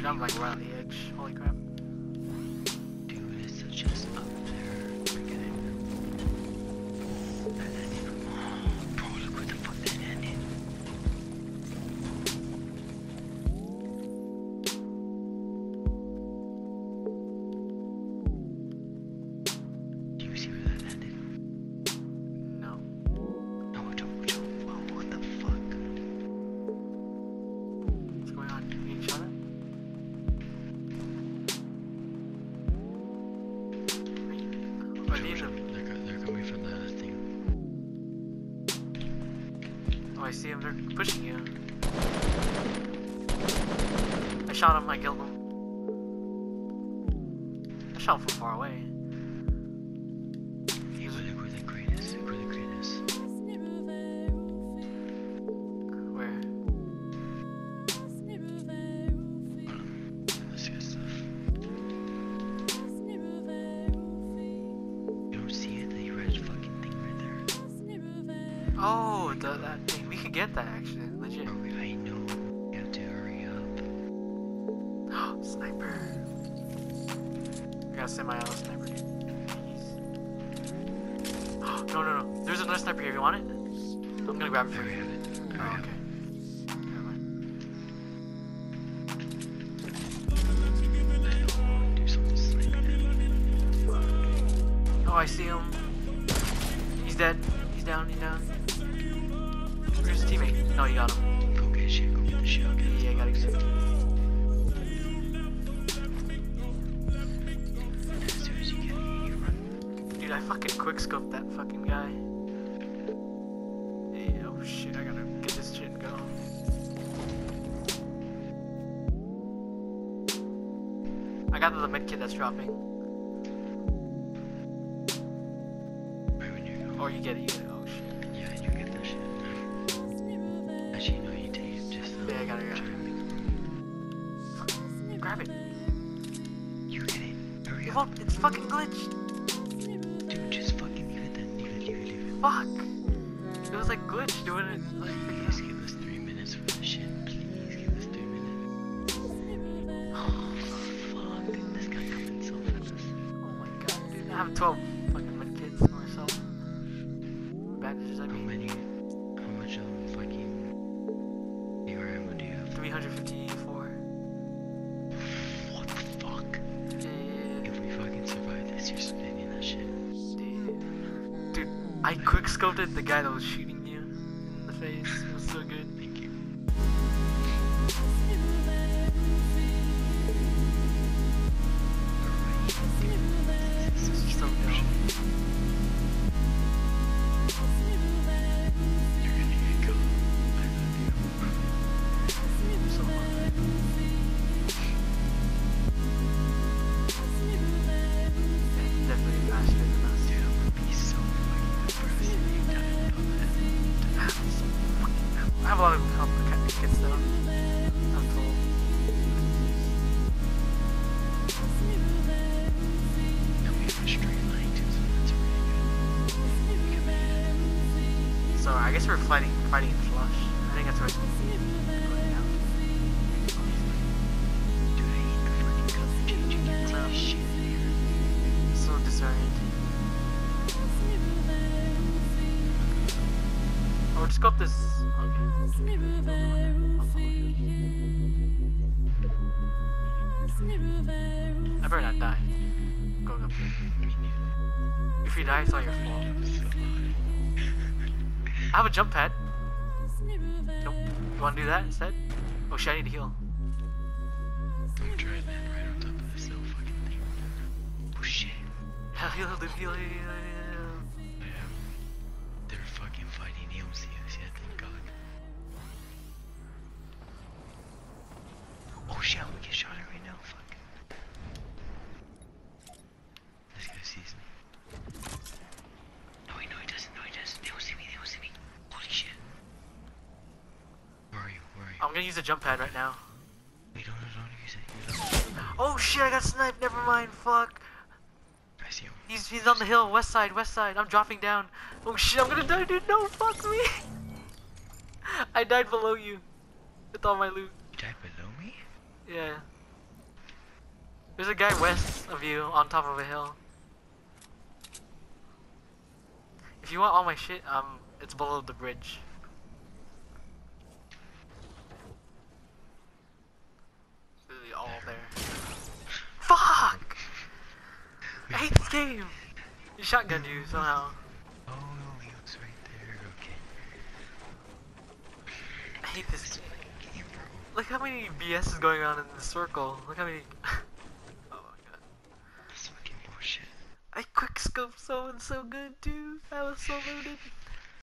I'm like right on the edge. Holy crap. Dude, it's just up there. Freaking that ended. Oh, bro, look where the fuck that ended. Do you see where that ended? No. No, don't. Oh, what the fuck? What's going on? You getting shot at? I need them. They're coming from the thing. Oh, I see them. They're pushing you. I shot him. I killed him. I shot him from far away. Hey, look where the crane is. Look where the crane is. Where? Let's get stuff. You don't see it? The red fucking thing right there. Oh, that thing. We could get that actually. Legit. Bro, I know. You have to hurry up. Sniper. I got a semi-auto sniper, dude. No. There's another sniper here. You want it? I'm gonna grab it There for we you. have it. Oh, okay. Never mind. Do something sniping. Oh, I see him. He's dead. He's down. Where's his teammate? No, you got him. Go get shit. Go get the shit. Yeah, I gotta get him. As soon as you get it, you run. Dude, I fucking quickscoped that fucking guy. Hey, oh shit, I gotta get this shit and go. I got the med kit that's dropping. Right when you go. Oh, you get it. Oh shit. Yeah, you get that shit. Actually, no, you take it. Just Yeah, I got it. try to make Grab it. You get it. Hurry up. Look, it's fucking glitched. Dude, just fucking leave it then. Leave it. Fuck. It was like glitched doing it. Like, Please give us 3 minutes for this shit. Please give us 3 minutes. Oh, fuck. This guy coming so fast. oh my god, dude. I have 12 fucking med kits for myself. Bandages, I How mean. much fucking AR ammo do you have? 354. What the fuck? Yeah. If we fucking survive this, you're spinning that shit. Dude, I quickscoped the guy that was shooting you in the face. It was so good. Thank you. This is so dumb. You're gonna get killed. I love you. So much. Definitely faster than us. Dude, I'm gonna be so fucking depressed if you die without that. I have a lot of complicated kits though. I'm told. And we have a straight line too, so that's really good. We can make it. So I guess we're fighting in flush. I think that's where it's going down. Dude, I hate the fucking color changing. You can't see shit here. So disorienting. Oh, just go up this. Okay. I better not die. Going up here. If you die, it's all your fault. I have a jump pad. Nope. You wanna do that instead? Oh shit, I need to heal. I'm trying to land right on top of this little fucking thing. Oh shit. Heal, dude, heal. They're fucking fighting. They don't see us yet, thank God. Oh shit, I'm gonna get shot at right now. Fuck. This guy sees me. No, he doesn't. They don't see me. Holy shit. Where are you? I'm gonna use a jump pad right now. Wait, don't use it. Oh shit, I got sniped. Never mind. Fuck. I see him. He's on the hill. West side. I'm dropping down. Oh shit, I'm gonna die, dude. No, fuck me. I died below you with all my loot. You died below me? Yeah. There's a guy west of you on top of a hill. If you want all my shit, it's below the bridge. Literally all there. Fuck! I hate this game! He shotgunned you somehow. Oh, he was right there. Okay. I hate this game. Game, bro. Look how many BS is going on in this circle. Look how many. Oh my god. That's fucking bullshit. I quickscoped someone so good, dude. I was so loaded.